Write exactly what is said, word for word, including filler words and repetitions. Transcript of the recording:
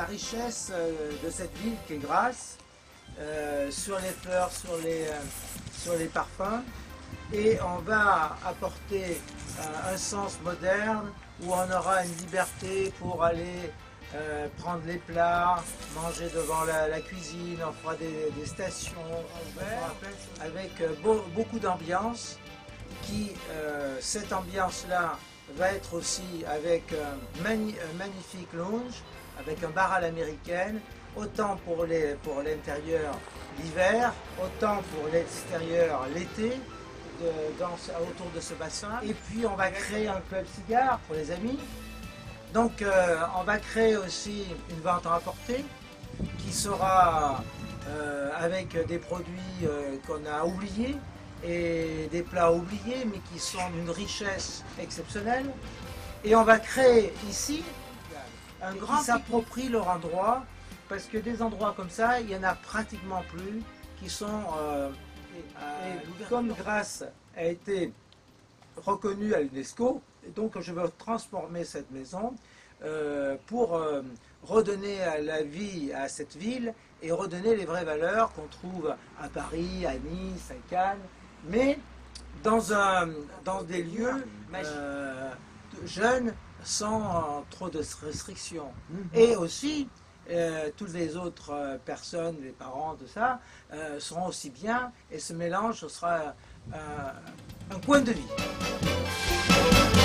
la richesse euh, de cette ville qui est Grasse, euh, sur les fleurs, sur les, euh, sur les parfums. Et on va apporter euh, un sens moderne où on aura une liberté pour aller euh, prendre les plats, manger devant la, la cuisine, on fera des, des stations avec euh, beau, beaucoup d'ambiance. Qui, euh, cette ambiance-là va être aussi avec un, mani un magnifique lounge, avec un bar à l'américaine, autant pour les, pour l'intérieur l'hiver, autant pour l'extérieur l'été, autour de ce bassin. Et puis on va créer un club cigare pour les amis. Donc euh, on va créer aussi une vente rapportée qui sera euh, avec des produits euh, qu'on a oubliés et des plats oubliés mais qui sont d'une richesse exceptionnelle. Et on va créer ici un grand qui s'approprie leur endroit, parce que des endroits comme ça, il n'y en a pratiquement plus qui sont... Euh, et, et comme Grasse a été reconnue à l'UNESCO, donc je veux transformer cette maison euh, pour euh, redonner à la vie à cette ville et redonner les vraies valeurs qu'on trouve à Paris, à Nice, à Cannes, mais dans, un, dans des lieux euh, jeunes sans trop de restrictions. Et aussi, euh, toutes les autres euh, personnes, les parents, tout ça, euh, seront aussi bien, et ce mélange ce sera euh, un coin de vie.